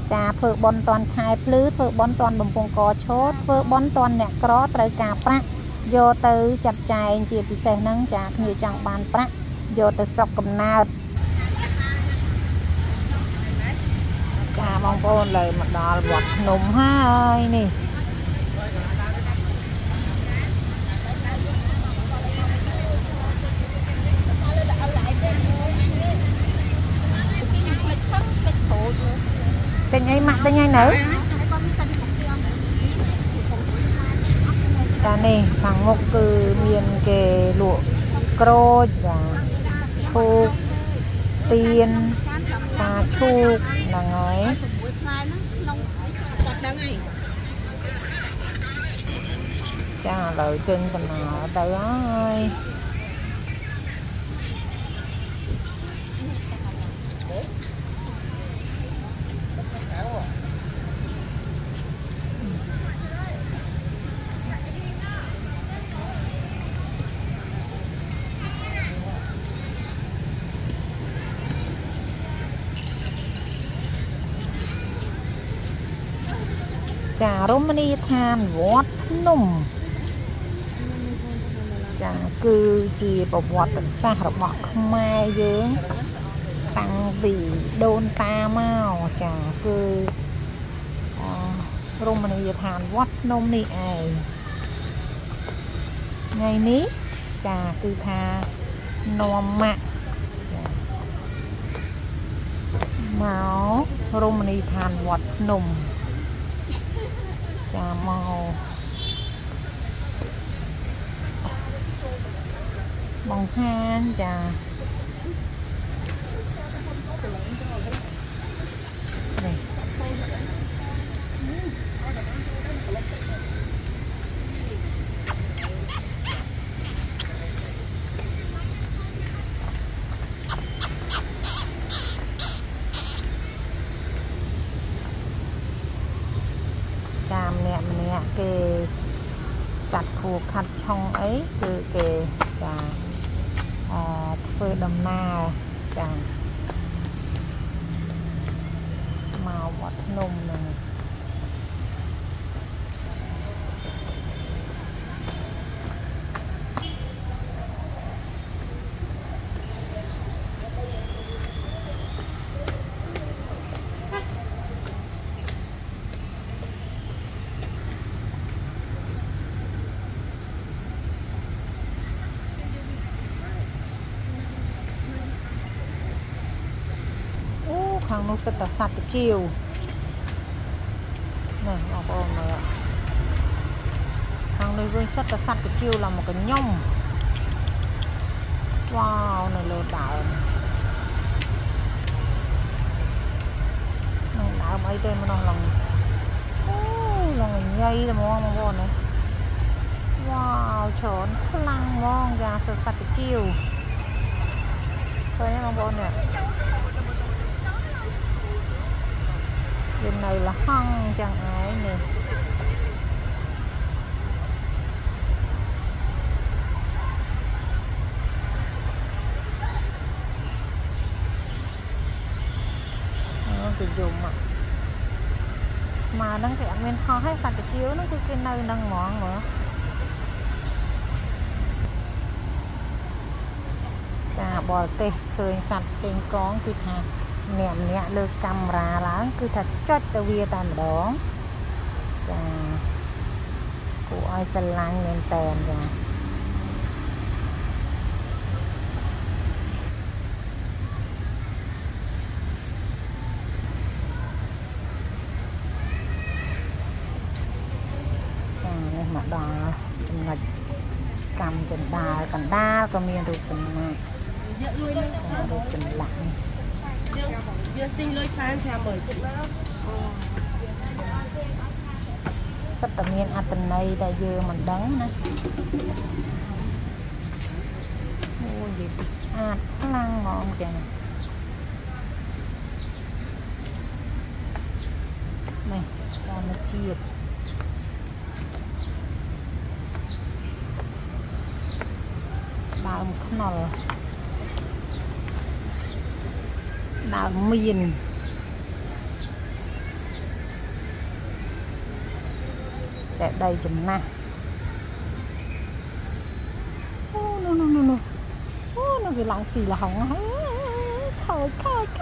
จะเพื่อบอลตอนคายพลื้เพื่อบอลตอนบ่มปงกอโชดเพื่อบอลตอนเนี่ยกรอตรายกาประโยเตอจับใจเจียพิเศษนั่งจากเหนือจังบานประโยเตอสกกำนาดจ้ามองโปนเลยมาดอลบดหนุ่มห้าเอ้ยนี่tên nhảy mặt tên nhảy nữ ta này thằng một từ miền kề lụa cro và thu tiền ta chu là ngói cha lời chân phần nào tới ơiจ่ารมณีทานวัดนุ่มจ่าคือจีบวัดศาสตร์บอกมาเยอะตั้งปีโดนตาเมาจ่าคือรมณีทานวัดนุ่มนี่ไอไงนี้จ่าคือทานอมมะเมารมณีทานวัดนุ่มจะมองห้านจะจามเนี่ยเกจัดผูกขัดช่องấyคือเกจะเพื่อดำนาจะมาวัดนมหนึ่งทางนู้นก็จะสัตว์จิ๋วนี่เอาไปมาทางนี้ก็สัตว์จิ๋วlà một cái nhông wow này lừa đảo này đảo mấy tên mà nó lần nhây là mong mà bọn này wow trốn lăng mong raสัตว์จิ๋วthôi nhá bọn này bên này là hăng chẳng ai nè nó cứ dùng mà đang cái nguyên kho hay sạch cái chiếu nó cứ cái nơi đang mòn nữa cả bò tê khơi sạch tên con thì thà nẹm nẹmលើកាមេរ៉ាឡើងគឺថាចុចទៅវាតែម្ដងចាគួរឲ្យស្រឡាញ់មែនតើចានេះមកដល់ចំណុចកម្មចន្ទាកណ្ដាលក៏មានរូបសំណាករូបចម្លាក់យើងទិញលុយសាន50000ទៀតមកសិតតែមានអត្តន័យដែលយើងមិនដឹងណាអូយវាស្អាតខ្លាំងហ្មងចឹងនេះធម្មជាតិដើមខ្នុរដើមមៀន chạy đây chùm na no nó bị lại xì là hỏng hết khơi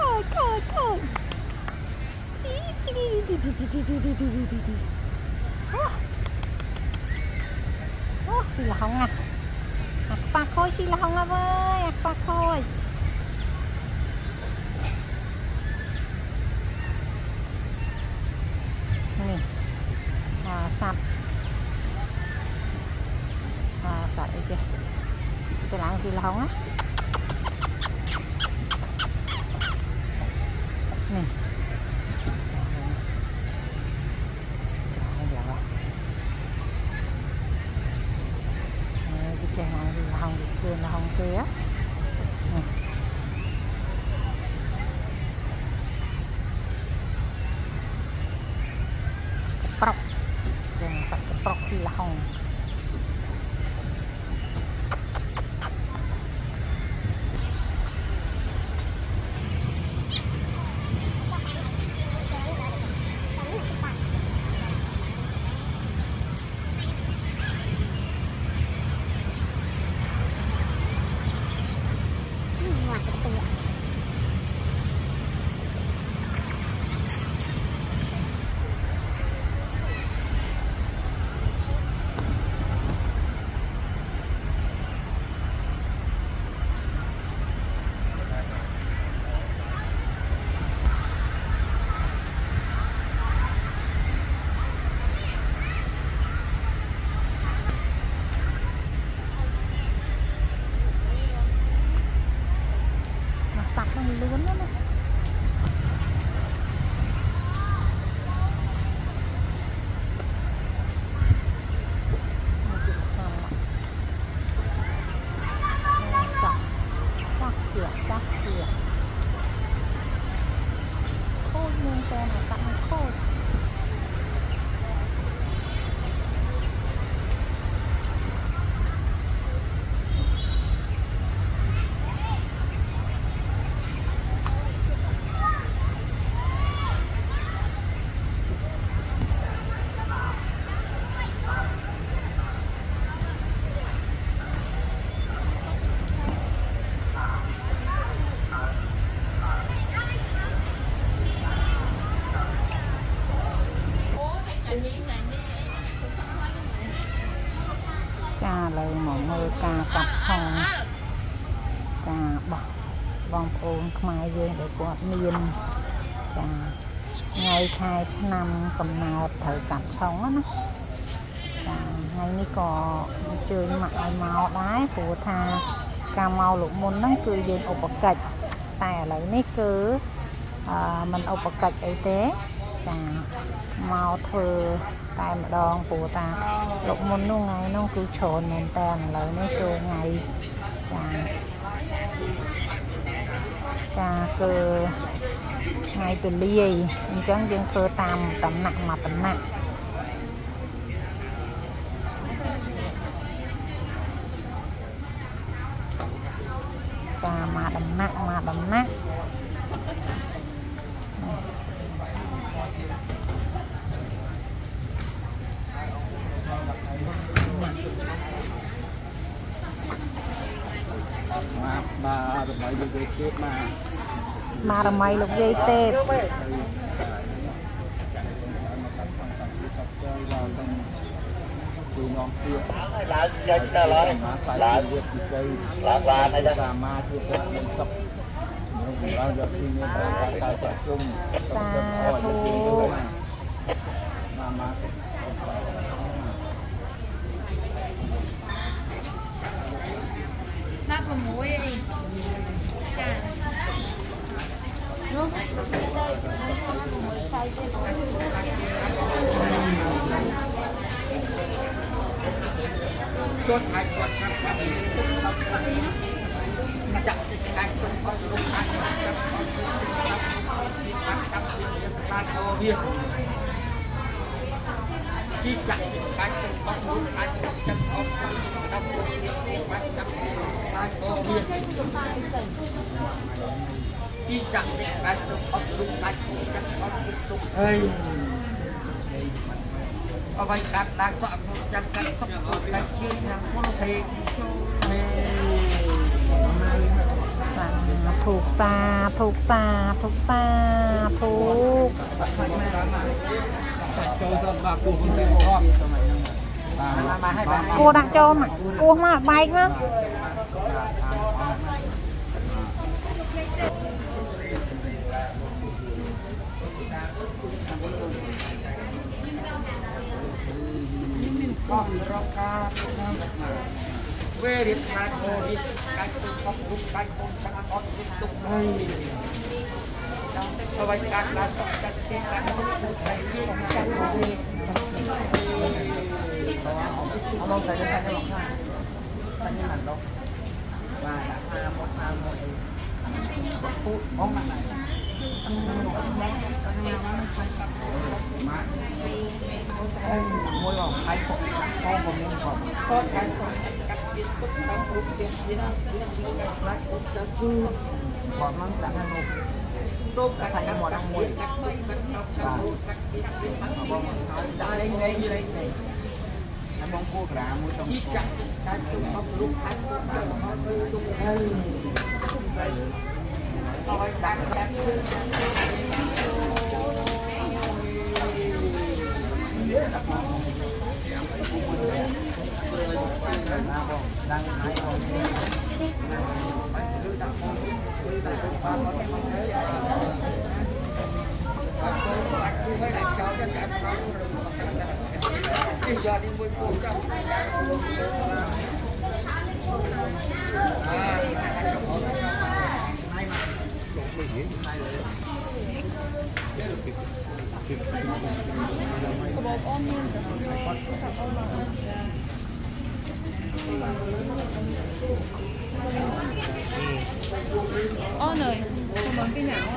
xì là hỏng àปลาโคยชีละหงละเว้ยปลาโคยนี่สัตว์สัตว์ไอ้เจ้ไปล้างชีละหงนะนี่chạy này thì là hồng kia là hồng kia prok jangan sampai prok si là hồng lớn lắm này. Chắc kìa khô nhưng cho nó tặng khô cha lời mọi người ca cặp hòn ca bong ôn mai dương để quạt miên cha ngày khai năm cầm nào thời cặp sống á cha ngày ní có chơi mặt ai màu đái của tha ca mau lục môn nó cười dương ổ bạc cạchแต่lấy ní cứ mình ổ bạc cạch ấy thế cha mau thơ tại mà đòn của ta lục môn nó ngày nó cứ trồn nền tàn lấy ní cứ ngày cha cứ ngày từ ly chẳng dân khơ tầm nặng mà tầm nặng cha mà đầm nặng mà là mày lục dây tê chốt hai quạt năm quạt mà chặt hai quạt quạt lúc hai quạt chi chặt hai quạt lúc hai chặt chi chặt hai quạt lúc hai chặt เอาไปกัดดักก็จัดกัดก็กัดเชือกนะพวกเพลงถูกซาถูกซาถูกซาถูกกูดักโจมอ่ะกูมาใบมั้งเวริตนาโคดิไก่ตุ้งพกลุกไก่ตุ้งสังออดตุ้งเอาไว้กัดดักจัดเชือกกัดไก่เชือกกัดเอาลงใส่ในขันหลอกข้าใส่ในขันลงว่าพาหมดพูดมองมาไหนมวยบอกใครผมผมยังบอกก็ใครผมกัดกินก็ทำรูปเดียวนี่นะรักก็จะชื่อบอกมั่งจากนั้นลูกส้มกัดหมดทั้งมวยกัดตุ้งกัดชอบกัดโคกัดกินกินกัดบอกได้ไงไงน้ำมองพูดแล้วมวยต้องกัดกัดตุ้งเอาลูกกัดตุ้งกัดเอาตุ้งเอาไว้กัดกัดđang hái còn giờ đi mua củ trong nơi món cái nào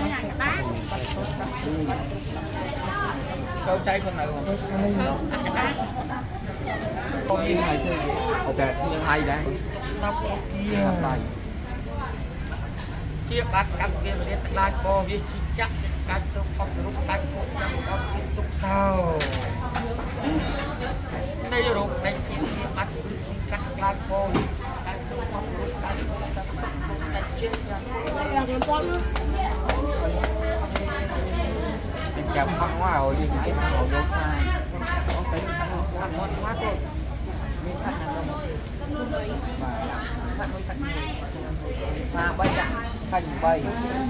câu chay con nào không con yên này thôi ok hay đấy tóc kia này chia bát cắt viên biết lai co viên chi chắc cắt tôi không lúc cắt cũng chẳng có tiếp tục sao đây rồi đây chia bát chi cắt lai co cắt tôi không lúc cắt cũng chẳng có cắt chết ra chậm không quá rồi đi nhảy mà hồi đúng sai có tính thằng ngon quá thôi miếng sắt hàng đông và sắt nuôi sắt mà bay đặt cành bay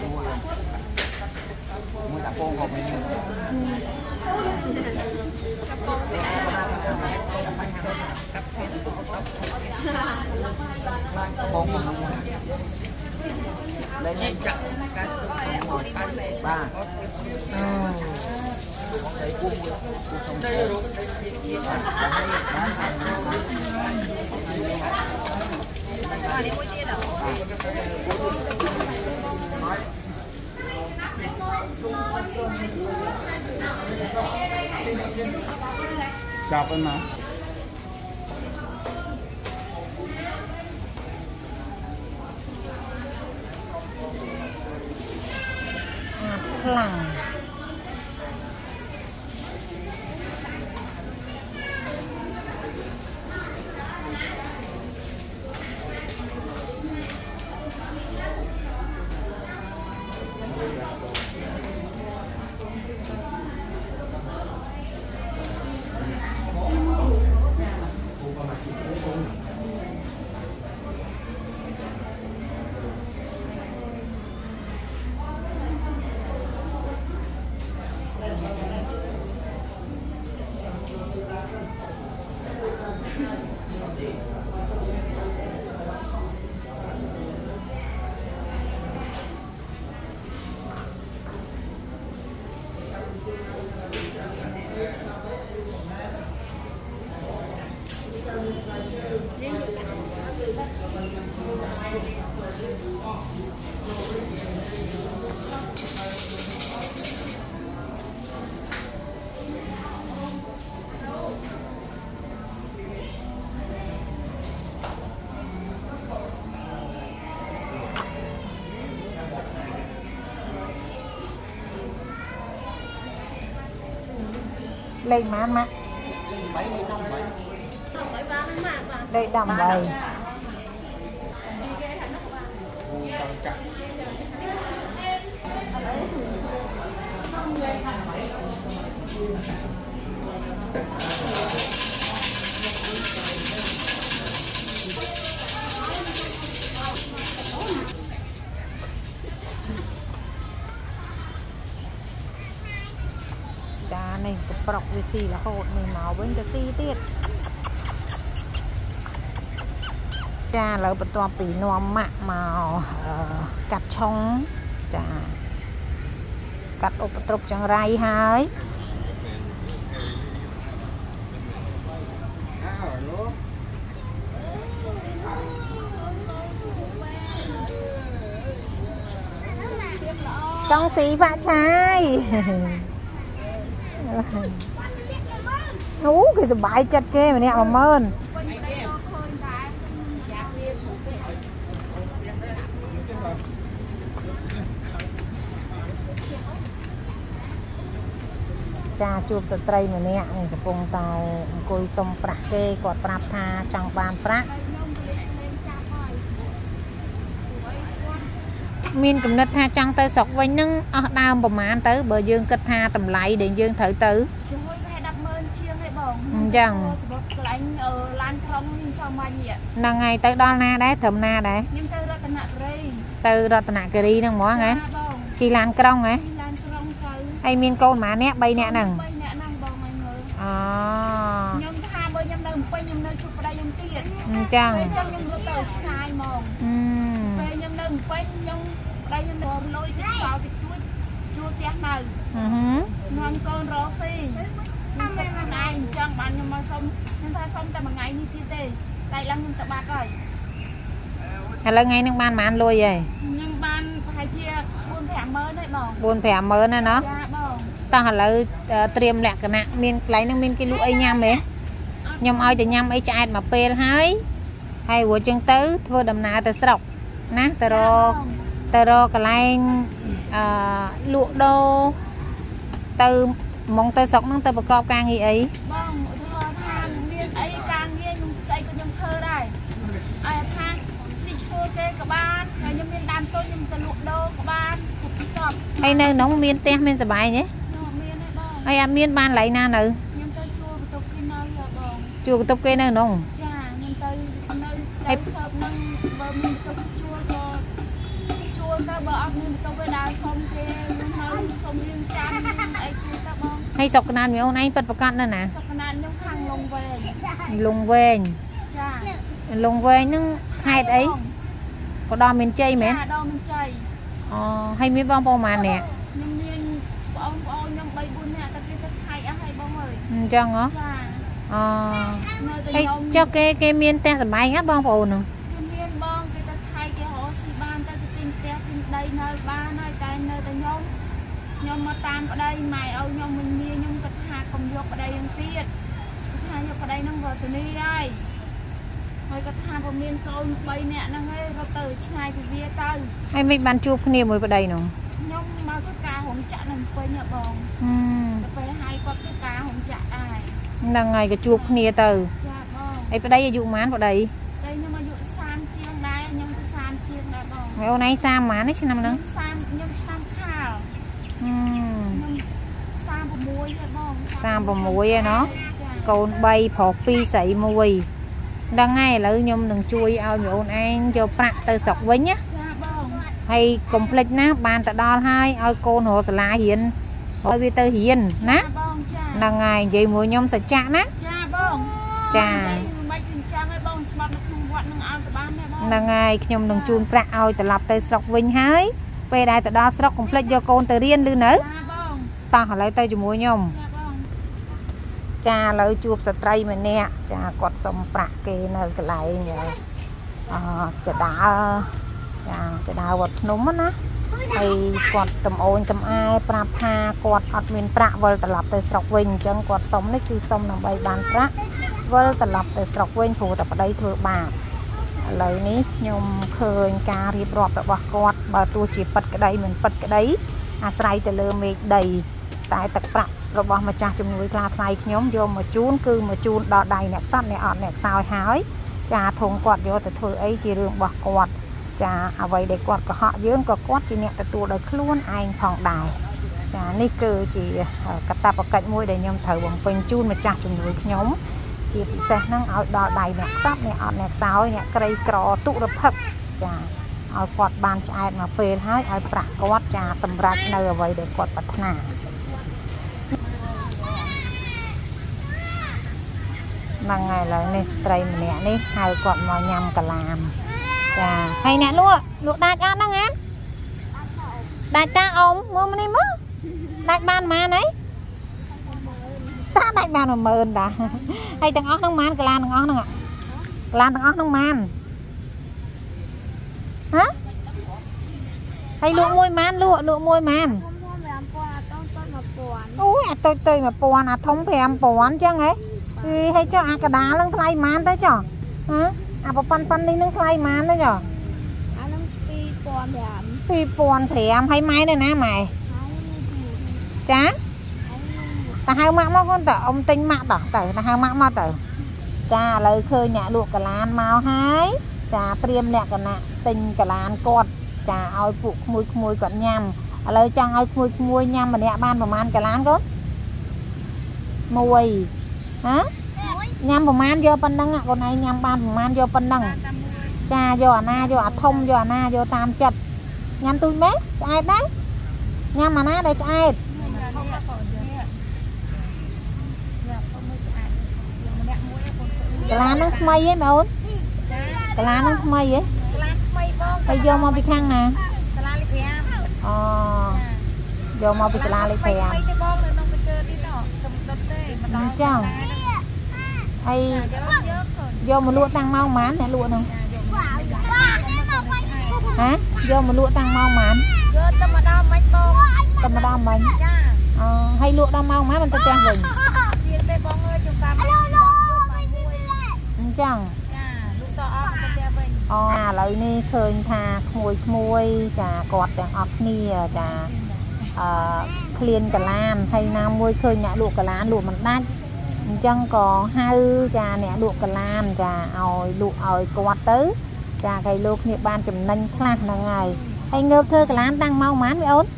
mua đặt cô của mình bông mà không lên nhanh chậm ba đây rồi chào con mà lằng lên má má đây đầm vậy cha này cái bọc với xì là hột mình máu bên cái xì tiết cha là bật toàn bị nôm mạ màu cắt trống cha cắt ốp trục chẳng rai hơi trong xí vạ trái cái sự bãi chặt kê mà nè mà mơn cha chụp sợi trai mà nè cái vùng tàu cùi sông bạc kê quạt bạc tha trong bàn bạc miền cầm nứt tha trăng tới sọc vây nâng đào bầm màn tới bờ dương cất tha tầm lại để dương thử tử chẳng là ngày tới đó na đấy thầm na đấy từ rồi tận cái đi năng mỏ nghe chỉ lan krong ấy hay miền côn mà nè bay nè nằng chẳng đây nhưng mà lôi cái vào cái chua tét này non con rau xì này chẳng bạn nhưng mà xong nhưng ta xong ta một ngày như kia tê say lắm nhưng ta bạc rồi hay là ngày nước ban mà ăn lôi vậy nhưng ban phải chia buôn thẻ mới đấy bông buôn thẻ mới nè nó ta là tiêm lẹ cái nè miên lấy năng miên cái lũ ấy nhâm ấy nhâm ơi thì nhâm ấy chạy mà pê hái hay của chân tứ vừa đầm nà từ sọc nè từ rồi cái lạnh lụa đô từ mong tới sọc nó tới bậc cao càng gì ấy bông than miên ấy càng nghe nhung dậy có nhung thơ đây ai than xì chua kê các bạn hay nhung miên đàn tôi nhung từ lụa đô các bạn hay nơi nóng miên te miên sờ bài nhé hay ăn miên ban lấy na nữ chua tục kê nơi nông hay hay sọc cái nan miêu này bật bật cạn nữa nè lùng về nhưng hai đấy có đo miền tây mẹ hay miếng bông bông mà nè chẳng hả hay cho cái miên te sầm bay ngắt bông bầu nè nhom mà tam ở đây mày ơi nhom mình mía nhom cái thà cầm dọc ở đây ăn tiết thà dọc ở đây nó vừa từ đi đây rồi cái thà vào miền tôi bay nè nó ngay vào từ ngày thì bia tới hay mình ban chụp cái mới vào đây nè nhom mà cái cá hồng chả nằm quay nhợ bòn cái hai con cái cá hồng chả ai là ngày cái chụp cái từ ấy vào đây dụ mán vào đây đây nhưng mà dụ san chiên đây nhom cái san chiên đây bòn ngày hôm nay sa mán đấy chứ năm nữa nhom san khảo sam vào muối nó còn bay phọt pi sậy mùi đang ngay là nhom đừng chui ao nhộn anh cho bạc từ sọc với nhá hay complex ná bàn tại đo hai ao côn hồ sả hiền ơi vi tơ hiền ná đang ngày vậy mùi nhom sạch chạ ná trà đang ngày nhom đừng chun bạc ao từ lọc từ sọc vinh hái về đây tại đo sọc complex cho côn từ riêng lư nữa ta hỏi lấy tay cho muối nhom cha lấy chụp sợi trai mà nè cha quạt sông bạc kê nơi cái lại chả đá vật núm á hay quạt tầm ôn tầm ai prap ha quạt ọt miền bạc vơi tập lập từ sọc vinh chân quạt sống đấy khi sông nằm bay bàn bạc vơi tập lập từ sọc vinh phủ tập ở đây thừa bạc lấy ní nhom khơi ca riệp rọp tập bạc quạt bà tôi chỉ bật cái đây mình bật cái đấy sai từ lơ mệt đầy tại tập bạc របស់ម្ចាស់ជំនួយក្លាថ្លៃខ្ញុំយកមកជូនគឺមកជូនដល់ដៃអ្នកសត្វអ្នកអត់អ្នកសោយហើយចាធំគាត់យកទៅធ្វើអីជារឿងរបស់គាត់ចាអ្វីដែលគាត់កុហកយើងក៏គាត់ជាអ្នកទទួលដោយខ្លួនឯងផងដែរចានេះគឺជាកាតព្វកិច្ចមួយដែលខ្ញុំត្រូវបំពេញជូនម្ចាស់ជំនួយខ្ញុំជាពិសេសហ្នឹងឲ្យដល់ដៃអ្នកសត្វអ្នកអត់អ្នកសោយអ្នកក្រីក្រទុរភិក្ខចាឲ្យគាត់បានឆ្អែតមកពេលហើយឲ្យប្រាក់គាត់ចាសម្រាប់នៅអ្វីដែលគាត់ប្រាថ្នាហ្នឹងហើយឡើយនេះស្ត្រីម្នាក់នេះហៅគាត់មកញ៉ាំកាឡាមចាហើយអ្នកលក់ដាច់អត់ហ្នឹងហ៎ដាច់តាអ៊ំមើលមកនេះមើលដាច់បានប៉ុន្មានហីតាដាច់បាន10000តាហើយទាំងអស់ហ្នឹងប៉ុន្មានកាឡាទាំងអស់ហ្នឹងកាឡាទាំងអស់ហ្នឹងប៉ុន្មានហ៎ហើយលក់មួយប៉ុន្មានលក់មួយប៉ុន្មានអូយអាតូច1000អាធំ5000អញ្ចឹងហ៎ហើយចុះអាកដាលហ្នឹងថ្លៃប៉ុន្មានទៅចុះហ៎អាប៉ុណ្ណនេះហ្នឹងថ្លៃប៉ុន្មានទៅចុះអាហ្នឹង 2005ហើយម៉ែនៅណាម៉ែចាតាហៅម៉ាក់មកកូនតើអ៊ំទិញម៉ាក់តើតាហៅម៉ាក់មកទៅចាឥឡូវឃើញអ្នកលក់កាឡានមកហើយចាត្រៀមលក្ខណៈទិញកាឡានគាត់ចាឲ្យពួកក្មួយគាត់ញ៉ាំឥឡូវចង់ឲ្យក្មួយញ៉ាំម្នាក់បានប្រហែលកាឡានកូន1ហ៎ញ៉ាំប្រហែលយកប៉ុណ្ណឹងកូនឯងញ៉ាំបានប្រហែលយកប៉ុណ្ណឹងចាយកអាណាយកអាធំយកអាណាយកតាមចិត្តញ៉ាំទូចម៉េចឆ្អែតដែរញ៉ាំអាណាដែលឆ្អែតកាឡាហ្នឹងថ្មីហ៎បងអូនកាឡាហ្នឹងថ្មីហ៎កាឡាថ្មីបងហើយយកមកពីខាងណាសាលាលេខ5 អូយកមកពីសាលាលេខ5 ថ្មីទេបងនៅក្នុងកញ្ជើទៀតចំដុតទេមិនដល់ចឹងហើយយកមកលក់តាំងម៉ោងប៉ុន្មានអ្នកលក់ហ្នឹងហ៎យកមកលក់តាំងម៉ោងប៉ុន្មានយកតែមកដល់មិនបងតែមកដល់មិនចាអូហើយលក់ដល់ម៉ោងប៉ុន្មានមិនទៅផ្ទះវិញទៀតទេបងអើយខ្ញុំតាមអញ្ចឹងចាលក់តអស់ទៅផ្ទះវិញអូឥឡូវនេះឃើញថាក្មួយចាគាត់ទាំងអស់គ្នាចាឃ្លានកាឡានហើយណាមួយឃើញអ្នកលក់កាឡានលក់មិនដាច់អញ្ចឹងក៏ហៅចាអ្នកលក់កាឡានចាឲ្យលក់ឲ្យគាត់ទៅចាគេលោកគ្នាបានចំណេញខ្លះហ្នឹងហើយងើបធ្វើកាឡានតាំងម៉ោងប៉ុន្មានបង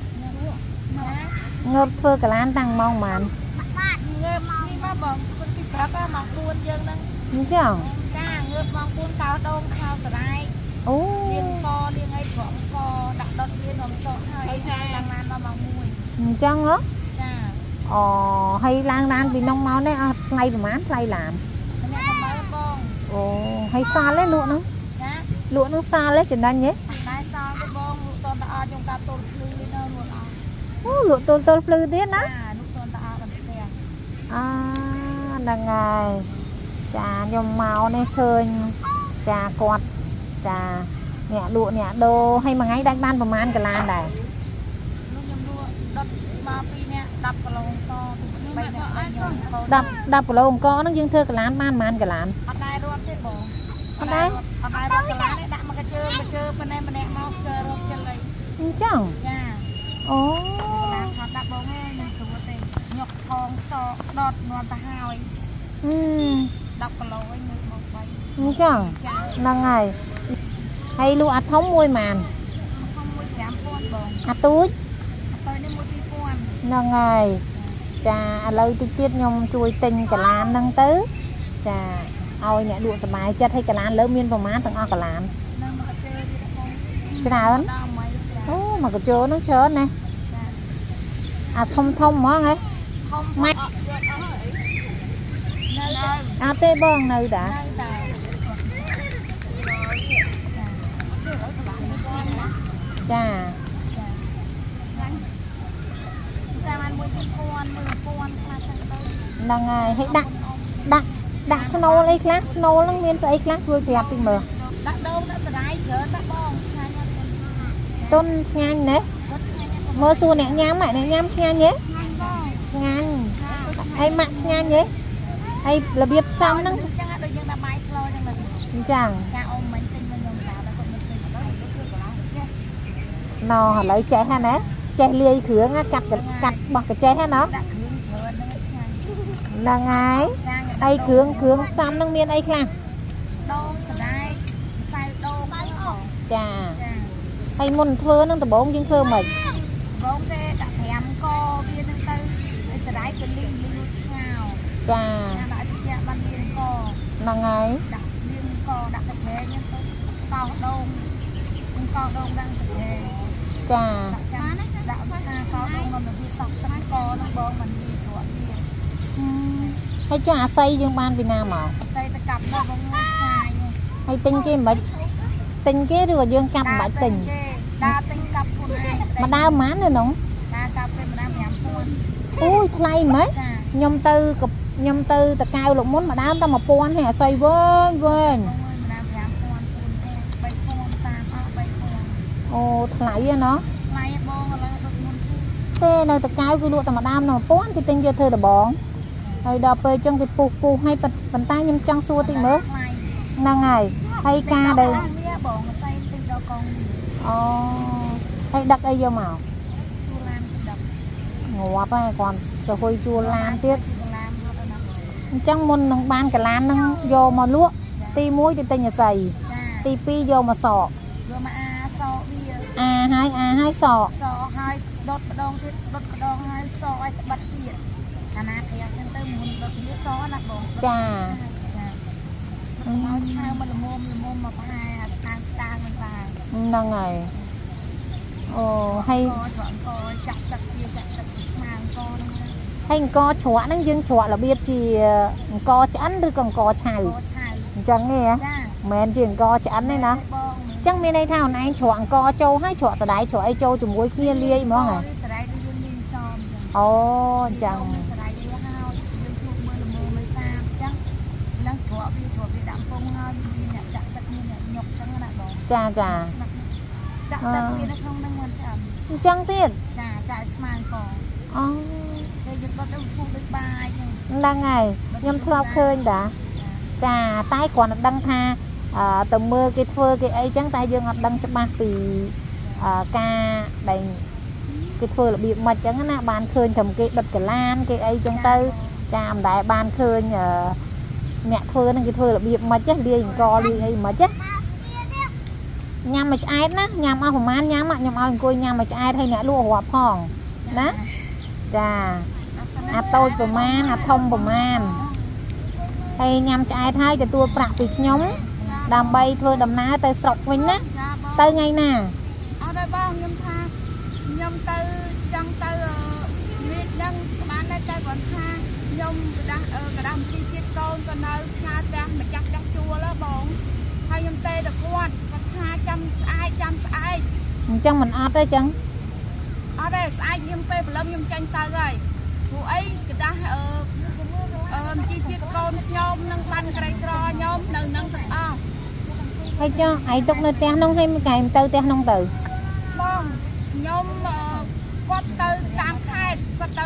អូនងើបធ្វើកាឡានតាំងម៉ោងប៉ុន្មានងើបនេះមកបងពីព្រឹកម៉ោង4យើងហ្នឹងអញ្ចឹងចាងើបម៉ោង4កោដងខោសរាយអូលៀងកលៀងអីក្រំកដាក់ដុតវានំសក់ហើយចាឡើងឡានដល់ម៉ោង1 អញ្ចឹងហ៎ចាអូហើយឡើងឡានពីនំមកនេះអស់ថ្លៃប្រហែលថ្លៃឡានម្នាក់10000បងអូហើយសាលទេលក់ហ្នឹងចាលក់ហ្នឹងសាលទេចំណេញទេតែសាលទេបងលក់តតអត់ខ្ញុំកាប់ទល់ភ្លឺនៅលក់អស់អូលក់ទល់ភ្លឺទៀតណាចាលក់តតអត់ដល់ផ្ទះហ្នឹងហើយចាខ្ញុំមកនេះឃើញចាគាត់ចាអ្នកលក់អ្នកដូរហើយមួយថ្ងៃដាច់បានប្រហែលកាឡានដែរខ្ញុំលក់ដុតមក2នាក់10គីឡូត3នាក់ 10គីឡូអង្គហ្នឹងយើងធ្វើកាឡានបានប្រហែលកាឡានអត់ដែររត់ទេបងអត់ដែររត់កាឡាននេះដាក់មកកញ្ជើប៉ុណ្ណេះម្នាក់មកជើរត់ចិនអីអញ្ចឹងចាអូកាឡានថតដាក់បងឯងខ្ញុំស្រួលទេញុកផងសដតនាំទៅហើយ10គីឡូឯងមើលមក3 អញ្ចឹងហ្នឹងហើយលក់អាធំមួយប៉ុន្មានធំមួយ5000បងអាទូចនេះមួយ2000 ហ្នឹងហើយចាឥឡូវតិចទៀតខ្ញុំជួយទិញកាឡានហ្នឹងទៅចាឲ្យអ្នកលក់សុបាយចិត្តឲ្យកាឡានលើមានប្រមាណទាំងអស់កាឡានហ្នឹងមកជើទៀតបងច្រើនអូមកកញ្ជើហ្នឹងច្រើនណាអាធំហ្មងហ៎ម៉ាច់អត់ទេបងនៅតាចាតាមមួយ2000 1000ខ្លះទៅហ្នឹងហើយឲ្យដាក់ស្នូលអីខ្លះស្នូលហ្នឹងមានស្អីខ្លះជួយប្រាប់តិចមើលដាក់ដូងដាក់សរាយច្រើនដាក់បងឆ្ងាញ់អត់ទុនឆ្ងាញ់ណាមើលសួរអ្នកញ៉ាំអ្នកញ៉ាំឆ្ងាញ់ទេឆ្ងាញ់ហើយម៉ាក់ឆ្ងាញ់ទេហើយរបៀបផ្សំហ្នឹងអញ្ចឹងដូចយើងដាក់បាយស្លអញ្ចឹងអញ្ចឹងចាអ៊ំមិញទិញមកខ្ញុំចាដល់គាត់មិនទិញមកដល់ធ្វើកន្លងណ៎ឥឡូវចេះហ្នឹងណាចេះលាយគ្រឿងកាត់បោះកាចេះហ្នឹងណាដាក់គ្រឿង đang ngày ai cưỡng xăm đang miên ai khla đô sài sai đô chà hay muốn thưa nó từ bốn nhưng thưa mày bốn cái đặt thèm co bia nâng tư sài cái linh ngào chà ban liên co đang ngày đặt liên co đặt cái chế nhưng co đông đang cái chế chà đặt co đông mà mình đi sọc cái co nó bong mình đi chuột đi hay cho xây dương ban Việt Nam mà xây ta cặp nó bong xài hay tinh kia mà tinh cái rồi dương cặp bãi tình đa tinh cặp mà đau má nữa nóng đa cặp bên mà đam nhảm luôn ui thay mấy nhom tư ta cao lục muốn mà đau ta mà pon hay xoay vên ô thay nó thế nơi ta cao cái lụa ta mà đam nó pon thì tinh vô thưa là bón hay đập về trong cái pu hay bàn tay nhâm trăng xua tí mới năng ngày hay ca đây hay đặt ai vô màu ngọt này còn rồi hôi chua lam tiết chẳng muốn nâng ban cả lan nâng vô mà lúa ti muối thì tinh nhà xầy ti pi vô mà sọ hai sọ hai đốt đong tiết đốt đong hai sọ ai bật tiệt anh à thì anh tới muốn đốt tiết sọ nèបងចាមកឆៅមកល្មមមកប្រហែលស្តាងមិនបានហ្នឹងហើយអូហើយកចាក់វាចាក់ស្មាអង្គហ្នឹងហើយអង្គច្រកហ្នឹងយើងច្រករបៀបជាអង្គឆ្អិនឬក៏អង្គឆៅអញ្ចឹងទេហ៎មិនមែនជាអង្គឆ្អិនទេណាអញ្ចឹងមានន័យថាអូនឯងច្រកអង្គចូលហើយច្រកសណ្ដែកច្រកអីចូលជាមួយគ្នាលាយហ្មងហ៎អូអញ្ចឹង chà chà chân tiết đang ngày nhâm thao khơi đã chà tay còn đăng tha từ mưa cái thưa cái ấy trắng tay dương đăng cho ba vì ca đầy cái thưa là bị mật trắng nè bàn khơi thầm cái đợt cái lan cái ấy trắng tư chàm đại bàn khơi mẹ thưa nên cái thưa là bị mật chết liền co đi hay mật chết nhằm mà ai đó nhằm ao hồng man nhằm ao coi nhằm mà ai thay nè lúa hòa phong đó chà tôi của man thông của man hay nhằm ai thay cho tôi bạc bị nhóm đàm bay thưa đầm ná tới sọc mình á tới ngay nè ở đây bao nhom tư trong tư liệt đăng bán đây chơi còn tha nhom cái đam chi tiết con nơi nhà ta mà chắc chua đó bọn hay nhom tê được quan chăm ai chân mình ót đấy chân ở đây ai nhom tê lâm nhom tranh ta rồi vụ ấy người ta chi tiết con nhom nâng ban cái cò nhom nâng hay cho ai tục nơi té nông hay cài từ té nông từ bon nhom quát từ tam khai quát từ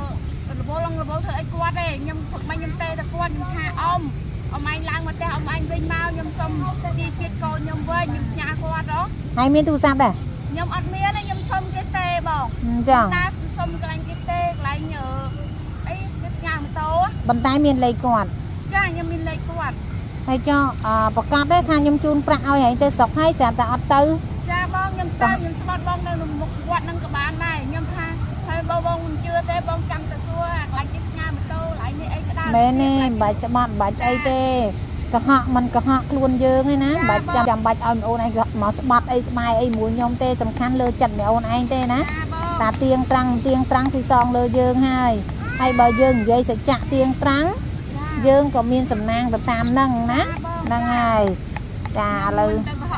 là bố thợ quát đây nhom thực mai nhom tê là quát nhom tha ông anh lang mà ông anh vinh mau nhom xong chi tiết con nhom với nhom nhà quát đó hai miếng tu sáp đây nhom ăn miếng này nhom xong cái tê bỏng ta xong cái tê lại nhờ ấy cái nhà mình to bàn tay miếng lấy quạt cha nhom miếng lấy quạt hay cho bọc cát đấy tha nhom chun prang ao hay tê sọc hay sẽ ta ọt tư cha bong nhom ta nhom sport bong đây một quạt nâng cái bàn này nhom tha hay bong chưa tê bong căng ta xua lại cái nhà mình to lại như ấy cái đau mẹ nè bà cho bạn bà ấy tê cả họ mình cả họ luôn dương hay ná bà chăm bà ôm ôn anh mà bắt ấy mai ấy muốn nhom tê tầm khăn lơ chặt mẹ ôn anh tê ná ta tiếng trăng xì son lơ dương hai hay bà dương dây sẽ chặt tiếng trắng dương có miên sầm nang tập tam nâng ná nâng ngày trà lư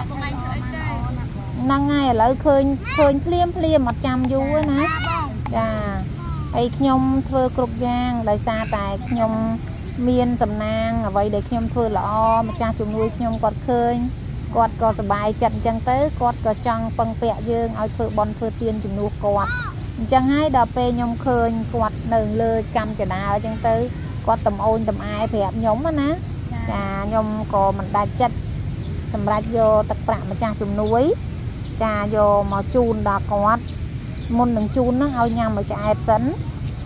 nâng ngày lỡ khơi phliêm mặt chăm vú á ná trà ấy nhom thưa cục giang đại xa tại nhom miên sầm nang vậy để nhom thưa lọ mà cha chồng nuôi nhom quạt khơi quạt có sờ bài chặt chân tới quạt có trăng phân pẹ dương ao thưa bon thưa tiên chồng nuôi quạt chẳng hay đập pe nhom khơi quạt nừng lơ cam chả đá ở chân tới quạt tầm ôn tầm ai phẹp nhóm á ná trà nhom có mình đại chặt sầm rạch vô tật bạ mà cha chồng nuôi trà vô mà chun đà quạt môn đừng chun nó ao nhang mà cha ai sấn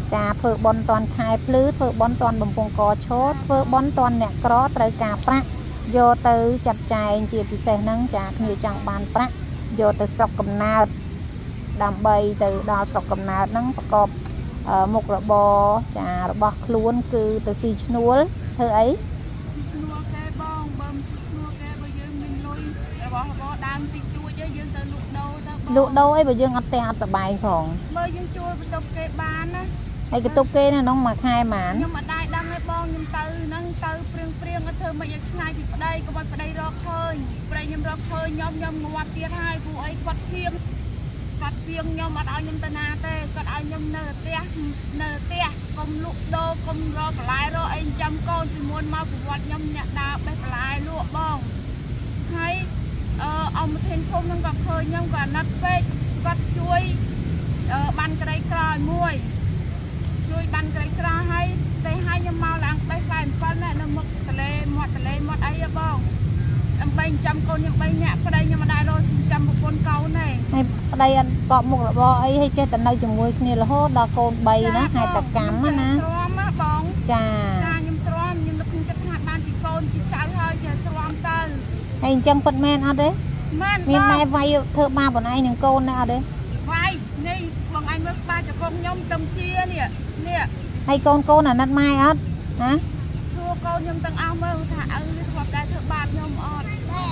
ចាធ្វើបន់តន់ខែភ្លឺធ្វើបន់តន់បំពង់កឈោតធ្វើបន់តន់អ្នកក្រត្រូវការប្រាក់យកទៅចាត់ចែងជាពិសេសហ្នឹងចាគ្នាចង់បានប្រាក់យកទៅស្រុកកំណើតដើម្បីទៅដល់ស្រុកកំណើតហ្នឹងប្រកបមុខរបរចារបស់ខ្លួនគឺទៅស៊ីឈ្នួលធ្វើអីស៊ីឈ្នួលគេបងបើមិនស៊ីឈ្នួលគេបើយើងមានលុយរបស់របរដើមតិចតួចយើងទៅលក់ដូរទៅលក់ដូរអីបើយើងអត់ផ្ទះអត់សុបាយផងបើយើងជួយបន្ទប់គេបានណាហើយកតុកគេនៅក្នុងមួយខែហ្មងខ្ញុំអត់ដែរដឹងទេបងខ្ញុំទៅហ្នឹងទៅព្រៀងអត់ធ្វើមិនឲ្យឆ្ងាយពីប្តីក៏បាត់ប្តីរកឃើញប្តីខ្ញុំរកឃើញខ្ញុំងាប់ទៀតហើយព្រោះអីគាត់គៀងខ្ញុំអត់ឲ្យខ្ញុំទៅណាទេគាត់ឲ្យខ្ញុំនៅផ្ទះកុំលក់ដូរកុំរកបន្លែរកអីចាំកូនពីមុនមកប្រវត្តិខ្ញុំអ្នកដើរបេះបន្លែលក់បងហើយអង្គប្រធានភូមិហ្នឹងក៏ឃើញខ្ញុំក៏អាណិតពេកគាត់ជួយបានក្រីក្រឲ្យមួយជួយបានក្រីក្រឲ្យទៅឲ្យខ្ញុំមកឡើងបេះផ្លែ7នាក់នៅមុខទលេមាត់អីហ៎បងដើម្បីចាំកូនខ្ញុំ3នាក់ប្តីខ្ញុំមិនដែររកចាំប្រពន្ធកូនទេហើយប្តីអត់កប់មុខរបរអីឲ្យចេះតែនៅជាមួយគ្នារហូតដល់កូន3ណាហេតុតែកម្មណាទ្រាំណាបងចាខ្ញុំទ្រាំខ្ញុំនឹកចិត្តថាបានជាកូនជាចៅហើយជាទ្រាំទៅហើយអញ្ចឹងពិតមែនអត់ទេមែនមានតែវាយធ្វើបាបបងឯងនឹងកូនណាអត់ទេវាយនេះបងឯងមើលក្បាលចកងខ្ញុំទំជានេះហើយកូនអាណិតម៉ែអត់ណាសួរកូនខ្ញុំទាំងអស់មើលថាឪនេះធ្លាប់តែធ្វើបាបខ្ញុំអត់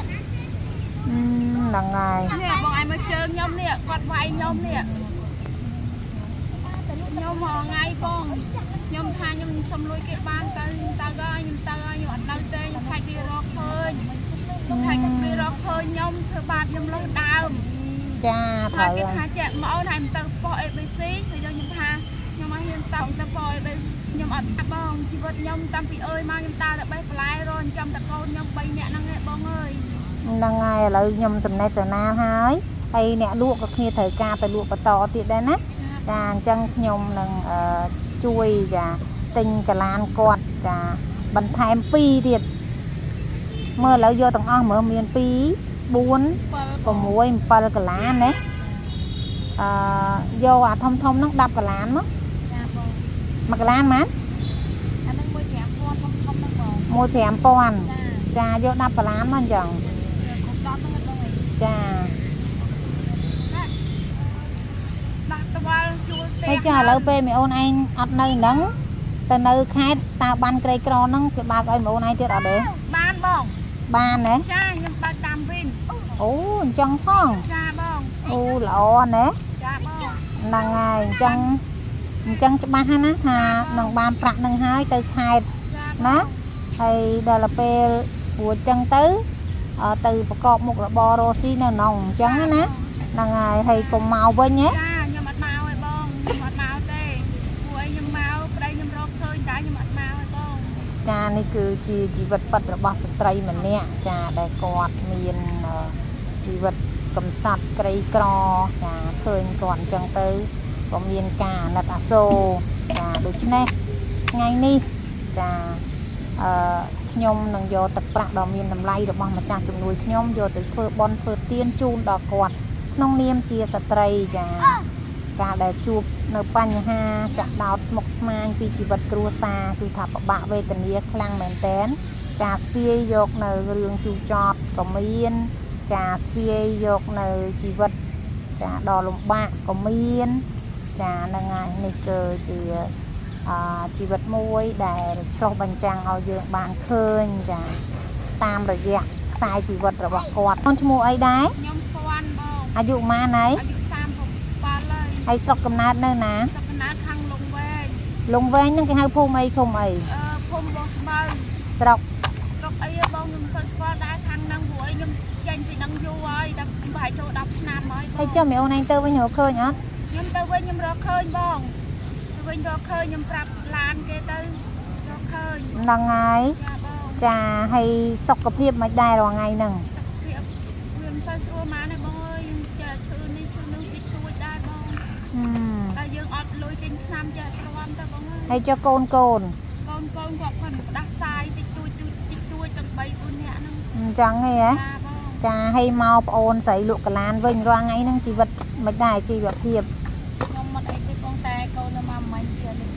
ហ្នឹងហើយនេះបងឯងមើលជើងខ្ញុំនេះគាត់វាយខ្ញុំនេះខ្ញុំមកថ្ងៃបងខ្ញុំថាខ្ញុំសុំលុយគេបានទៅខ្ញុំទៅហើយខ្ញុំអត់នៅទេខ្ញុំខ្លាចគេរកឃើញខ្ញុំធ្វើបាបខ្ញុំលើសដើមចាហើយគេថាចេះមកអូនឲ្យទៅប៉ុស ABC គឺខ្ញុំថាខ្ញុំមកហ៊ានតោងទៅប៉ុស ABC ខ្ញុំអត់ថាបងជីវិតខ្ញុំតាំងពីអើយមកខ្ញុំដើរទៅបេះបន្លែរនចាំតកូនខ្ញុំ3នាក់ហ្នឹងឯងបងអើយហ្នឹងហើយឥឡូវខ្ញុំចំណេះសណាហើយអ្នកលក់ក៏គ្នាត្រូវការទៅលក់បន្តទៀតដែរណាចាអញ្ចឹងខ្ញុំនឹងជួយចាទិញកាឡានគាត់ចាបន្ថែម2ទៀតមើលឥឡូវយកទាំងអស់មើលមាន2 4 6 7កាឡានណាយកអាធំហ្នឹង10កាឡានមកចាបង 1កាឡានហ្មងអាហ្នឹង15000ធំហ្នឹងបង15000ចាយក10កាឡានមកអញ្ចឹង 10ហ្នឹងបងអីចាដាក់តវល់ជួលហើយចាឥឡូវពេលមីអូនឯងអត់នៅហ្នឹងទៅនៅខេត្តតើបានក្រីក្រហ្នឹងគេបើកឲ្យមីអូនឯងទៀតអត់ទេបានបងបានទេចាខ្ញុំបើកតាមវិញអូអញ្ចឹងផងចាបងអូល្អណាចាបងហ្នឹងហើយអញ្ចឹងច្បាស់ណាថានឹងបានប្រាក់នឹងហើយទៅខេត្តណាហើយដល់ពេលរួចចឹងទៅប្រកបមុខរបររស់ស៊ីនៅក្នុងអញ្ចឹងណាហ្នឹងហើយកុំមកវិញណាចាខ្ញុំអត់មកទេបងខ្ញុំអត់មកទេព្រោះអីខ្ញុំមកប្តីខ្ញុំរកឃើញតែខ្ញុំអត់មកទេបងចានេះគឺជាជីវិតពិតរបស់ស្ត្រីម្នាក់ចាដែលគាត់មានជីវិតកំសត់ក្រីក្រចាឃើញគាត់អញ្ចឹងទៅក៏មានការអាណិតអាសូរចាដូច្នេះថ្ងៃនេះចាខ្ញុំនឹងយកទឹកប្រាក់ដ៏មានតម្លៃរបស់ម្ចាស់ជំនួយខ្ញុំយកទៅធ្វើបុណ្យធ្វើទានជូនដល់គាត់ក្នុងនាមជាស្ត្រីចាការដែលជួបនៅបញ្ហាចាក់ដោតស្មុគស្មាញពីជីវិតគ្រួសារគឺថាពិបាកវេទនាខ្លាំងមែនទែនចាស្ពាយយកនៅរឿងជូរចត់ក៏មានចាស្ពាយយកនៅជីវិតចាដ៏លំបាកក៏មានចាហ្នឹងហើយនេះគឺជាជីវិតមួយដែលឆ្លុះបញ្ចាំងឲ្យយើងបានឃើញចាតាមរយៈខ្សែជីវិតរបស់គាត់ខ្លួនឈ្មោះអីដែរខ្ញុំពាន់បងអាយុប៉ុន្មានហើយអាយុ37 ហើយស្រុកកំណើតនៅណាស្រុកកំណើតខាងលង្វែងហ្នឹងគេហៅភូមិអីឃុំអីភូមិបងស្មៅស្រុកអីបងខ្ញុំមិនសូវស្គាល់ដែរខាងហ្នឹងព្រោះអីខ្ញុំចេញពីហ្នឹងយូរហើយដល់ប្រហែលចូល10ឆ្នាំហើយហើយចុះមីអូនឯងទៅវិញរកឃើញអត់ខ្ញុំទៅវិញខ្ញុំរកឃើញបងទៅវិញរកឃើញខ្ញុំប្រាប់ឡានគេទៅរកឃើញហ្នឹងហើយចាហើយសុខភាពមិនដែររាល់ថ្ងៃហ្នឹងសុខភាពវាមិនសូវស្រួលមកទេបងអើយចាឈឺនេះឈឺនោះតិចតួចដែរបងតែយើងអត់លុយទិញថ្នាំចាទ្រាំទៅបងអើយហើយចុះកូនគាត់ផ្ដាសាយតិចតួចទាំង3 4នាក់ហ្នឹងអញ្ចឹងហីហ៎ចាហើយមកប្អូនស្រីលក់កាឡានវិញរាល់ថ្ងៃហ្នឹងជីវិតមិនដែរជីវភាពខ្ញុំមិនអីទេបងតែកូននៅមកមិញទៀត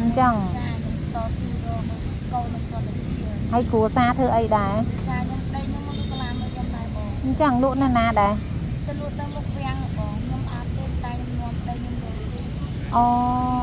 จังต่อสู้รอcâu nó còn được chia ให้ครูซาเธอไอ้ได้ xa nhưng đây nhưng mà tôi làm mới trong này bỏ จังลูกนาได้ tôi luôn đang một viên bỏ nhưng áp lên tay nhưng ngon đây nhưng đồ อ๋อ